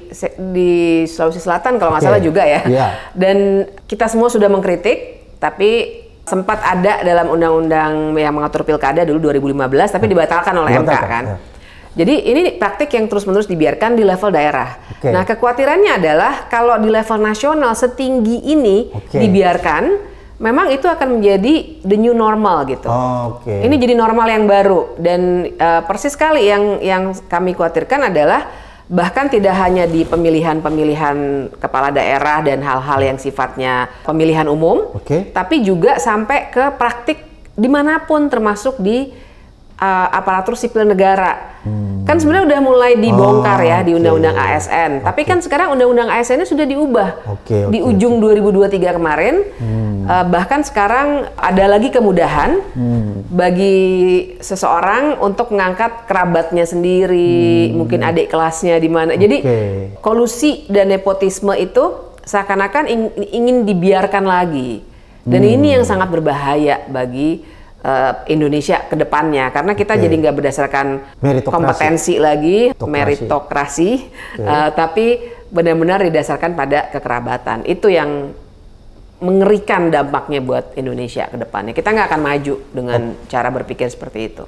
di Sulawesi Selatan kalau nggak salah juga ya. Dan kita semua sudah mengkritik, tapi sempat ada dalam undang-undang yang mengatur pilkada dulu 2015, tapi dibatalkan oleh MK kan. Jadi ini praktik yang terus-menerus dibiarkan di level daerah. Nah, kekhawatirannya adalah kalau di level nasional setinggi ini dibiarkan, memang itu akan menjadi the new normal gitu. Ini jadi normal yang baru dan persis sekali yang kami khawatirkan adalah bahkan tidak hanya di pemilihan kepala daerah dan hal-hal yang sifatnya pemilihan umum, tapi juga sampai ke praktik dimanapun termasuk di aparatur sipil negara. Kan sebenarnya udah mulai dibongkar ya di Undang-Undang ASN. Tapi kan sekarang Undang-Undang ASN-nya sudah diubah di ujung 2023 kemarin. Bahkan sekarang ada lagi kemudahan bagi seseorang untuk mengangkat kerabatnya sendiri, mungkin adik kelasnya di mana. Jadi kolusi dan nepotisme itu seakan-akan ingin dibiarkan lagi. Dan ini yang sangat berbahaya bagi Indonesia ke depannya, karena kita jadi nggak berdasarkan kompetensi lagi, meritokrasi, tapi benar-benar didasarkan pada kekerabatan. Itu yang mengerikan dampaknya buat Indonesia ke depannya. Kita nggak akan maju dengan cara berpikir seperti itu.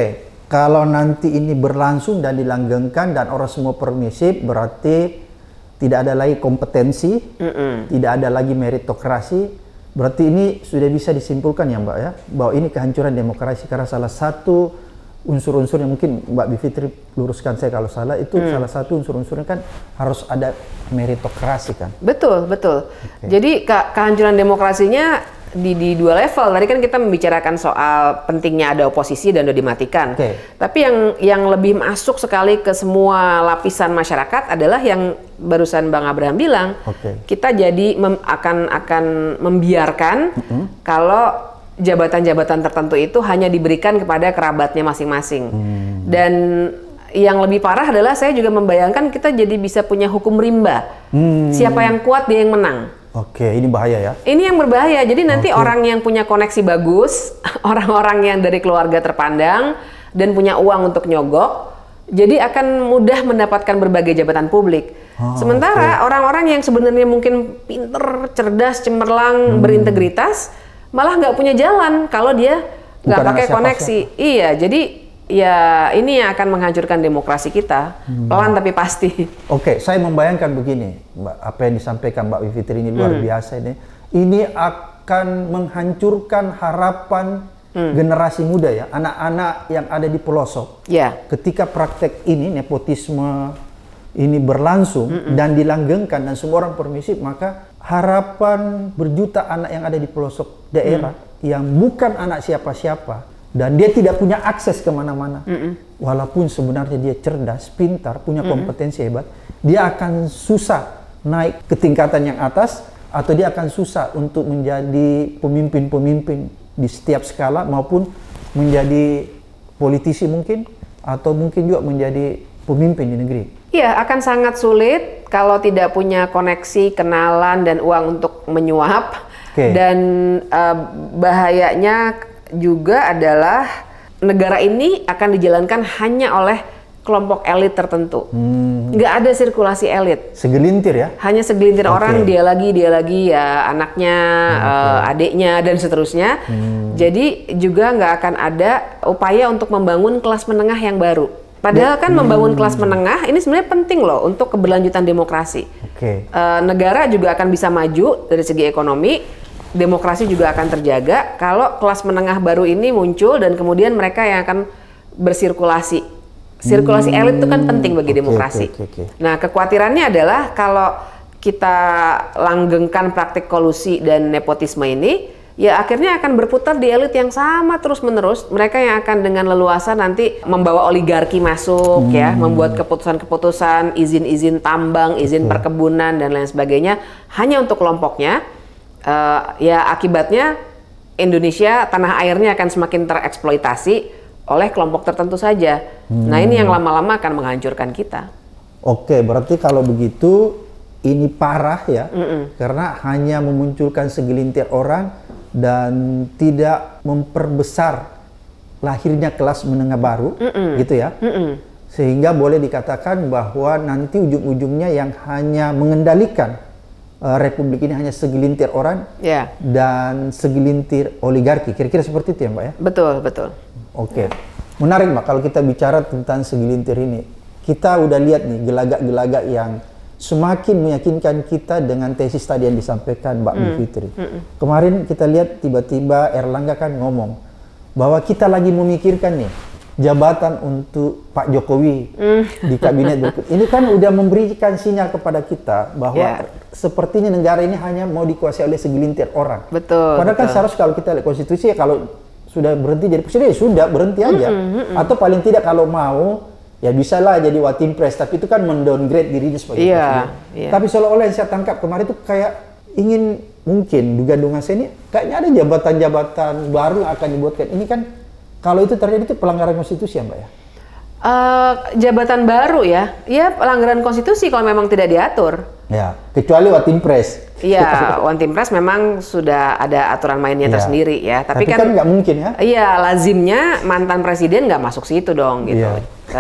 Kalau nanti ini berlangsung dan dilanggengkan dan orang semua permisif, berarti tidak ada lagi kompetensi, tidak ada lagi meritokrasi. Berarti ini sudah bisa disimpulkan ya Mbak ya, bahwa ini kehancuran demokrasi karena salah satu unsur-unsur yang mungkin Mbak Bivitri luruskan saya kalau salah, itu salah satu unsur-unsurnya kan harus ada meritokrasi kan? Betul. Jadi kehancuran demokrasinya di dua level. Tadi kan kita membicarakan soal pentingnya ada oposisi dan udah dimatikan. Tapi yang lebih masuk sekali ke semua lapisan masyarakat adalah yang barusan Bang Abraham bilang. Kita jadi akan membiarkan kalau jabatan-jabatan tertentu itu hanya diberikan kepada kerabatnya masing-masing. Dan yang lebih parah adalah saya juga membayangkan kita jadi bisa punya hukum rimba. Siapa yang kuat dia yang menang. Ini bahaya ya? Ini yang berbahaya. Jadi nanti orang yang punya koneksi bagus, orang-orang yang dari keluarga terpandang dan punya uang untuk nyogok, jadi akan mudah mendapatkan berbagai jabatan publik. Sementara orang-orang yang sebenarnya mungkin pinter, cerdas, cemerlang, berintegritas, malah nggak punya jalan kalau dia nggak pakai koneksi. Iya, jadi ya ini yang akan menghancurkan demokrasi kita, pelan tapi pasti. Saya membayangkan begini, Mbak, apa yang disampaikan Mbak Bivitri ini luar biasa ini. Ini akan menghancurkan harapan generasi muda ya, anak-anak yang ada di pelosok. Ketika praktek ini, nepotisme ini berlangsung dan dilanggengkan dan semua orang permisif, maka harapan berjuta anak yang ada di pelosok daerah yang bukan anak siapa-siapa, dan dia tidak punya akses kemana-mana. Walaupun sebenarnya dia cerdas, pintar, punya kompetensi hebat, dia akan susah naik ke tingkatan yang atas, atau dia akan susah untuk menjadi pemimpin-pemimpin di setiap skala, maupun menjadi politisi mungkin, atau mungkin juga menjadi pemimpin di negeri. Iya, akan sangat sulit kalau tidak punya koneksi, kenalan, dan uang untuk menyuap. Dan bahayanya juga adalah negara ini akan dijalankan hanya oleh kelompok elit tertentu. Nggak ada sirkulasi elit. Segelintir ya? Hanya segelintir orang, dia lagi ya anaknya, adiknya, dan seterusnya. Jadi juga nggak akan ada upaya untuk membangun kelas menengah yang baru. Padahal kan membangun kelas menengah ini sebenarnya penting loh untuk keberlanjutan demokrasi. Negara juga akan bisa maju dari segi ekonomi. Demokrasi juga akan terjaga kalau kelas menengah baru ini muncul dan kemudian mereka yang akan bersirkulasi. Sirkulasi elit itu kan penting bagi demokrasi. Nah, kekhawatirannya adalah kalau kita langgengkan praktik kolusi dan nepotisme ini, ya akhirnya akan berputar di elit yang sama terus-menerus. Mereka yang akan dengan leluasa nanti membawa oligarki masuk, ya, membuat keputusan-keputusan, izin-izin tambang, izin perkebunan, dan lain sebagainya hanya untuk kelompoknya. Ya akibatnya Indonesia, tanah airnya akan semakin tereksploitasi oleh kelompok tertentu saja. Nah ini yang lama-lama akan menghancurkan kita. Berarti kalau begitu ini parah ya, karena hanya memunculkan segelintir orang dan tidak memperbesar lahirnya kelas menengah baru, gitu ya. Sehingga boleh dikatakan bahwa nanti ujung-ujungnya yang hanya mengendalikan Republik ini hanya segelintir orang dan segelintir oligarki. Kira-kira seperti itu ya Mbak ya? Betul. Menarik Mbak, kalau kita bicara tentang segelintir ini, kita udah lihat nih gelagak-gelagak yang semakin meyakinkan kita dengan tesis tadi yang disampaikan Mbak Bivitri. Kemarin kita lihat tiba-tiba Erlangga kan ngomong bahwa kita lagi memikirkan nih jabatan untuk Pak Jokowi di kabinet berikut. Ini kan udah memberikan sinyal kepada kita bahwa sepertinya negara ini hanya mau dikuasai oleh segelintir orang. Betul. Padahal kan seharusnya kalau kita lihat konstitusi ya, kalau sudah berhenti jadi presiden ya sudah berhenti aja. Atau paling tidak kalau mau ya bisalah jadi Watimpres, tapi itu kan mendowngrade dirinya sebagai presiden. Tapi seolah-olah yang saya tangkap kemarin itu kayak ingin mungkin duga-duga saya ini kayaknya ada jabatan-jabatan baru yang akan dibuatkan. Ini kan kalau itu terjadi itu pelanggaran konstitusi ya Mbak ya? Jabatan baru ya pelanggaran konstitusi kalau memang tidak diatur. Ya, kecuali Watimpres. Iya, Watimpres memang sudah ada aturan mainnya tersendiri ya. Tapi kan nggak mungkin ya? Iya, lazimnya mantan presiden nggak masuk situ dong gitu.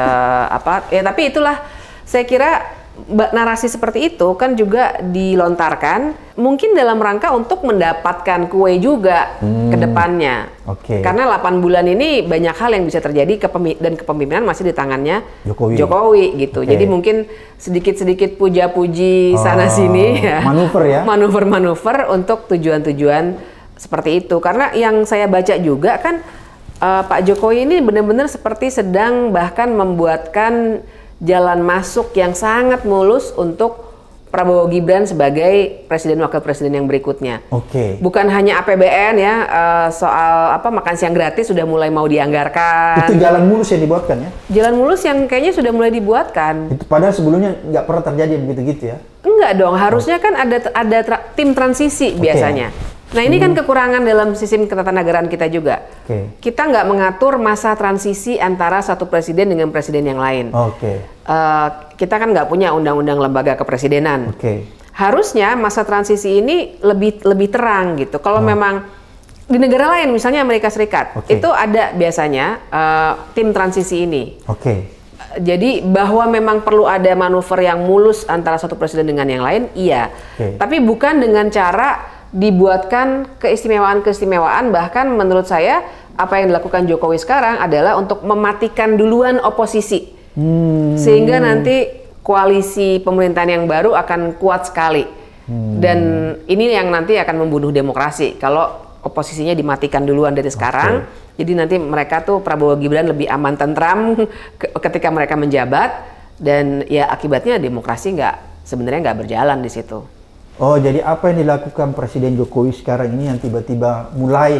Tapi itulah saya kira narasi seperti itu kan juga dilontarkan mungkin dalam rangka untuk mendapatkan kue juga ke depannya. Karena 8 bulan ini banyak hal yang bisa terjadi dan kepemimpinan masih di tangannya Jokowi gitu. Jadi mungkin sedikit-sedikit puja-puji sana-sini ya. Manuver-manuver untuk tujuan-tujuan seperti itu. Karena yang saya baca juga kan Pak Jokowi ini benar-benar seperti sedang bahkan membuatkan jalan masuk yang sangat mulus untuk Prabowo Gibran sebagai presiden wakil presiden yang berikutnya. Bukan hanya APBN ya, soal makan siang gratis sudah mulai mau dianggarkan. Itu jalan mulus yang dibuatkan ya? Jalan mulus yang kayaknya sudah mulai dibuatkan. Itu padahal sebelumnya nggak pernah terjadi begitu-gitu ya? Enggak dong, harusnya kan ada tim transisi biasanya. Nah ini kan kekurangan dalam sistem ketatanegaraan kita juga. Kita nggak mengatur masa transisi antara satu presiden dengan presiden yang lain. Kita kan nggak punya undang-undang lembaga kepresidenan. Harusnya masa transisi ini lebih terang gitu. Kalau memang di negara lain, misalnya Amerika Serikat, itu ada biasanya tim transisi ini. Jadi bahwa memang perlu ada manuver yang mulus antara satu presiden dengan yang lain, iya. Tapi bukan dengan cara dibuatkan keistimewaan-keistimewaan, bahkan menurut saya apa yang dilakukan Jokowi sekarang adalah untuk mematikan duluan oposisi sehingga nanti koalisi pemerintahan yang baru akan kuat sekali dan ini yang nanti akan membunuh demokrasi kalau oposisinya dimatikan duluan dari sekarang. Jadi nanti mereka tuh Prabowo Gibran lebih aman tentram ketika mereka menjabat dan ya akibatnya demokrasi sebenarnya nggak berjalan di situ. Jadi apa yang dilakukan Presiden Jokowi sekarang ini yang tiba-tiba mulai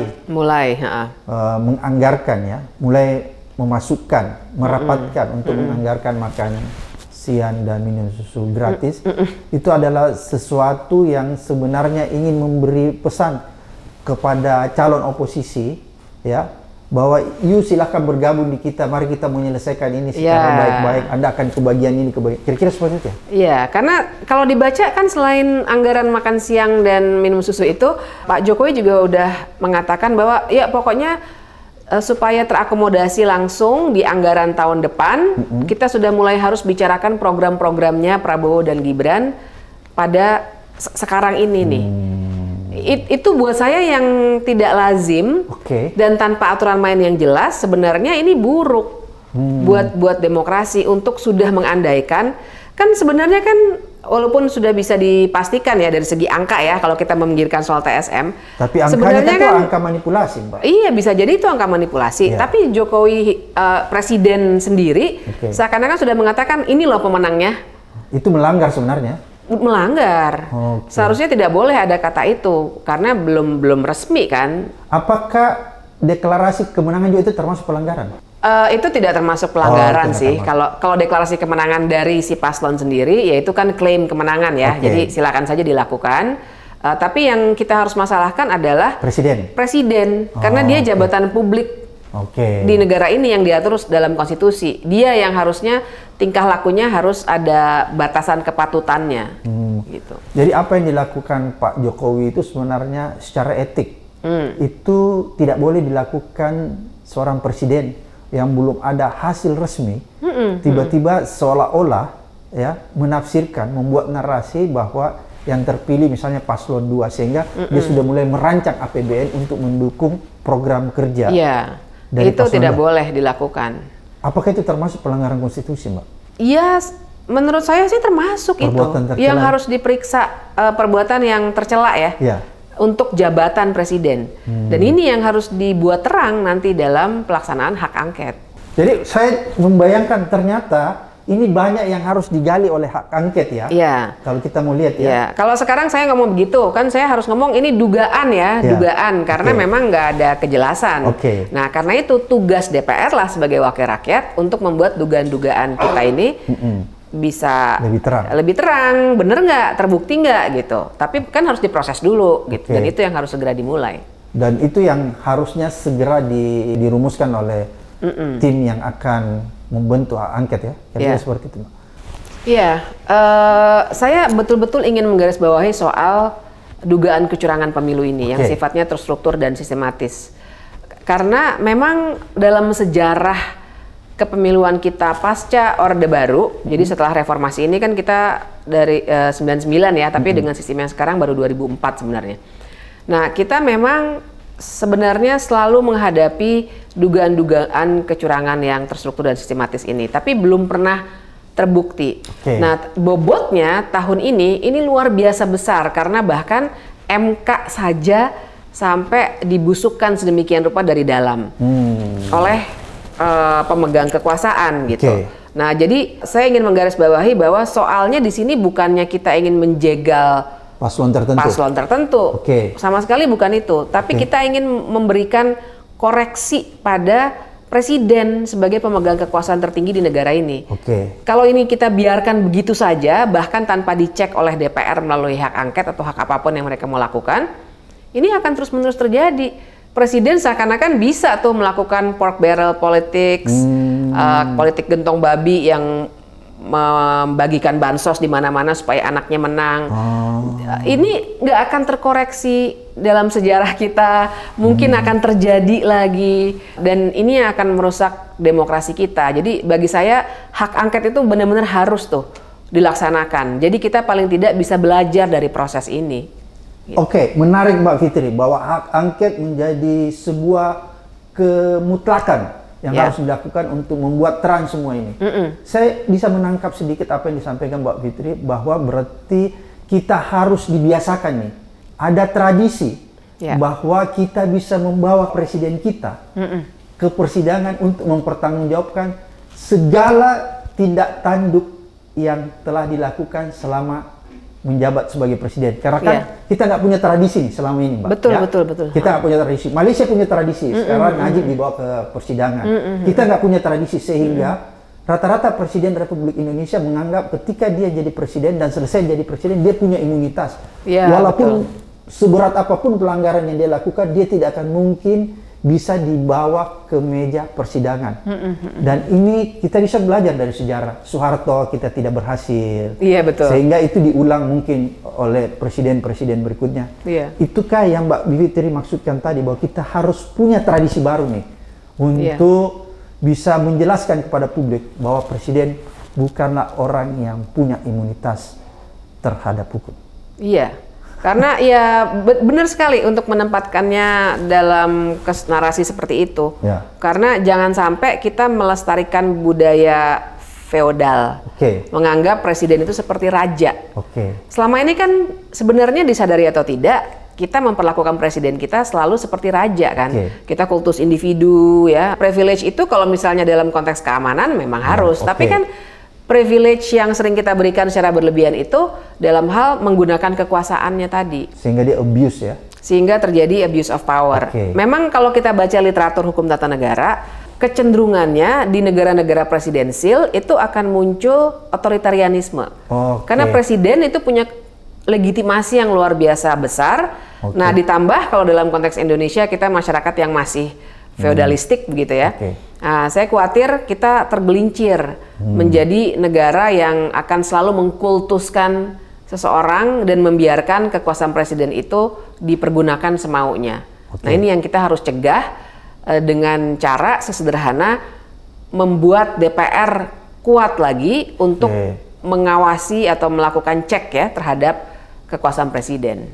menganggarkan ya, mulai memasukkan, merapatkan untuk menganggarkan makan siang dan minum susu gratis, itu adalah sesuatu yang sebenarnya ingin memberi pesan kepada calon oposisi ya, bahwa silahkan bergabung di kita, mari kita menyelesaikan ini secara baik-baik, Anda akan kebagian ini, kira-kira seperti itu ya? Iya, karena kalau dibaca kan selain anggaran makan siang dan minum susu itu, Pak Jokowi juga udah mengatakan bahwa ya pokoknya supaya terakomodasi langsung di anggaran tahun depan, kita sudah mulai harus bicarakan program-programnya Prabowo dan Gibran pada sekarang ini nih. Itu buat saya yang tidak lazim dan tanpa aturan main yang jelas, sebenarnya ini buruk buat demokrasi untuk sudah mengandaikan. Kan sebenarnya kan walaupun sudah bisa dipastikan ya dari segi angka ya kalau kita memikirkan soal TSM. Tapi angkanya kan angka manipulasi, Mbak. Iya, bisa jadi itu angka manipulasi. Tapi Jokowi presiden sendiri seakan-akan sudah mengatakan ini loh pemenangnya. Itu melanggar sebenarnya. Melanggar. Seharusnya tidak boleh ada kata itu karena belum resmi kan. Apakah deklarasi kemenangan juga itu termasuk pelanggaran? Itu tidak termasuk pelanggaran sih. Kalau deklarasi kemenangan dari si paslon sendiri, ya itu kan klaim kemenangan ya. Jadi silakan saja dilakukan. Tapi yang kita harus masalahkan adalah presiden, karena dia jabatan publik. Di negara ini yang diatur dalam konstitusi, dia yang harusnya tingkah lakunya harus ada batasan kepatutannya. Gitu. Jadi apa yang dilakukan Pak Jokowi itu sebenarnya secara etik itu tidak boleh dilakukan seorang presiden yang belum ada hasil resmi, tiba-tiba seolah-olah ya menafsirkan, membuat narasi bahwa yang terpilih misalnya paslon 2 sehingga dia sudah mulai merancang APBN untuk mendukung program kerja. dari itu tidak boleh dilakukan. Apakah itu termasuk pelanggaran konstitusi, Mbak? Iya, menurut saya sih termasuk perbuatan itu. Yang harus diperiksa perbuatan yang tercela ya. Untuk jabatan presiden. Dan ini yang harus dibuat terang nanti dalam pelaksanaan hak angket. Jadi saya membayangkan ternyata ini banyak yang harus digali oleh hak angket ya. Iya. Kalau kita mau lihat ya. Iya. Kalau sekarang saya ngomong begitu, kan saya harus ngomong ini dugaan ya, dugaan karena memang nggak ada kejelasan. Nah, karena itu tugas DPR lah sebagai wakil rakyat untuk membuat dugaan-dugaan kita ini bisa lebih terang, bener nggak, terbukti nggak gitu. Tapi kan harus diproses dulu gitu, dan itu yang harus segera dimulai. Dan itu yang harusnya segera dirumuskan oleh tim yang akan membentuk angket ya, kira-kira seperti itu. Iya, saya betul-betul ingin menggarisbawahi soal dugaan kecurangan pemilu ini yang sifatnya terstruktur dan sistematis. Karena memang dalam sejarah kepemiluan kita pasca Orde Baru, jadi setelah reformasi ini kan kita dari 99 ya, tapi dengan sistem yang sekarang baru 2004 sebenarnya. Nah, kita memang sebenarnya selalu menghadapi dugaan-dugaan kecurangan yang terstruktur dan sistematis ini, tapi belum pernah terbukti. Nah, bobotnya tahun ini luar biasa besar karena bahkan MK saja sampai dibusukkan sedemikian rupa dari dalam oleh pemegang kekuasaan gitu. Nah, jadi saya ingin menggarisbawahi bahwa soalnya di sini bukannya kita ingin menjegal paslon tertentu. Sama sekali bukan itu. Tapi kita ingin memberikan koreksi pada presiden sebagai pemegang kekuasaan tertinggi di negara ini. Kalau ini kita biarkan begitu saja, bahkan tanpa dicek oleh DPR melalui hak angket atau hak apapun yang mereka mau lakukan, ini akan terus-menerus terjadi. Presiden seakan-akan bisa tuh melakukan pork barrel politics, politik gentong babi yang membagikan bansos di mana-mana supaya anaknya menang. Ini nggak akan terkoreksi dalam sejarah kita, mungkin akan terjadi lagi, dan ini akan merusak demokrasi kita. Jadi bagi saya hak angket itu benar-benar harus tuh dilaksanakan. Jadi kita paling tidak bisa belajar dari proses ini. Menarik Mbak Fitri bahwa hak angket menjadi sebuah kemutlakan yang harus dilakukan untuk membuat terang semua ini. Saya bisa menangkap sedikit apa yang disampaikan Mbak Fitri, bahwa berarti kita harus dibiasakan nih, ada tradisi bahwa kita bisa membawa presiden kita ke persidangan untuk mempertanggungjawabkan segala tindak tanduk yang telah dilakukan selama menjabat sebagai presiden. Karena kan kita nggak punya tradisi nih selama ini, Mbak. Betul. Kita nggak punya tradisi. Malaysia punya tradisi. Sekarang Najib dibawa ke persidangan. Kita nggak punya tradisi, sehingga rata-rata presiden Republik Indonesia menganggap ketika dia jadi presiden dan selesai jadi presiden, dia punya imunitas. Walaupun seberat apapun pelanggaran yang dia lakukan, dia tidak akan mungkin bisa dibawa ke meja persidangan. Dan ini kita bisa belajar dari sejarah. Soeharto kita tidak berhasil. Sehingga itu diulang mungkin oleh presiden-presiden berikutnya. Itukah yang Mbak Fitri maksudkan tadi, bahwa kita harus punya tradisi baru nih untuk bisa menjelaskan kepada publik bahwa presiden bukanlah orang yang punya imunitas terhadap hukum. Karena benar sekali untuk menempatkannya dalam narasi seperti itu. Karena jangan sampai kita melestarikan budaya feodal, menganggap presiden itu seperti raja. Selama ini kan sebenarnya disadari atau tidak, kita memperlakukan presiden kita selalu seperti raja kan. Kita kultus individu ya. Privilege itu kalau misalnya dalam konteks keamanan memang harus, tapi kan privilege yang sering kita berikan secara berlebihan itu dalam hal menggunakan kekuasaannya tadi. Sehingga dia abuse ya? Sehingga terjadi abuse of power. Memang kalau kita baca literatur hukum tata negara, kecenderungannya di negara-negara presidensil itu akan muncul otoritarianisme. Karena presiden itu punya legitimasi yang luar biasa besar. Nah, ditambah kalau dalam konteks Indonesia kita masyarakat yang masih feodalistik begitu ya. Nah, saya khawatir kita tergelincir menjadi negara yang akan selalu mengkultuskan seseorang dan membiarkan kekuasaan presiden itu dipergunakan semaunya. Nah, ini yang kita harus cegah dengan cara sesederhana membuat DPR kuat lagi untuk mengawasi atau melakukan cek ya terhadap kekuasaan presiden.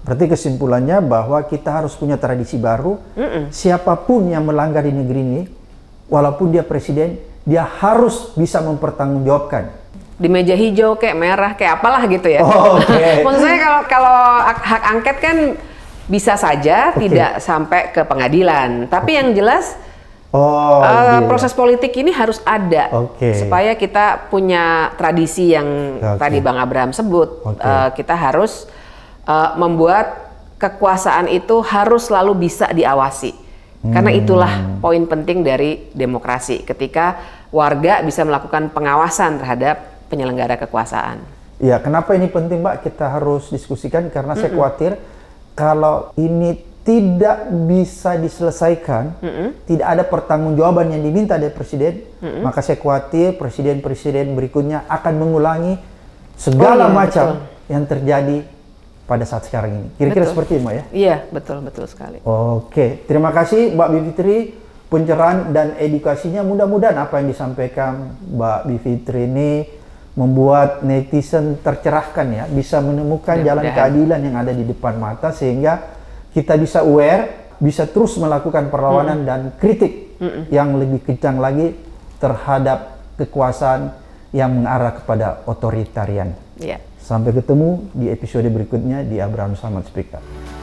Berarti kesimpulannya bahwa kita harus punya tradisi baru. Siapapun yang melanggar di negeri ini, walaupun dia presiden, dia harus bisa mempertanggungjawabkan. Di meja hijau, kayak merah, kayak apalah gitu ya. Maksud saya kalau hak angket kan bisa saja tidak sampai ke pengadilan. Tapi yang jelas proses politik ini harus ada supaya kita punya tradisi yang tadi Bang Abraham sebut. Kita harus membuat kekuasaan itu harus selalu bisa diawasi. Karena itulah poin penting dari demokrasi. Ketika warga bisa melakukan pengawasan terhadap penyelenggara kekuasaan. Ya, kenapa ini penting, Mbak? Kita harus diskusikan karena saya khawatir kalau ini tidak bisa diselesaikan, tidak ada pertanggungjawaban yang diminta dari presiden, maka saya khawatir presiden-presiden berikutnya akan mengulangi segala macam yang terjadi pada saat sekarang ini. Kira-kira seperti itu, Mbak ya? Iya, betul sekali. Oke, terima kasih Mbak Bivitri, pencerahan dan edukasinya. Mudah-mudahan apa yang disampaikan Mbak Bivitri ini membuat netizen tercerahkan ya, bisa menemukan jalan keadilan yang ada di depan mata sehingga kita bisa aware, bisa terus melakukan perlawanan dan kritik yang lebih kencang lagi terhadap kekuasaan yang mengarah kepada otoritarian. Sampai ketemu di episode berikutnya di Abraham Samad Speak Up.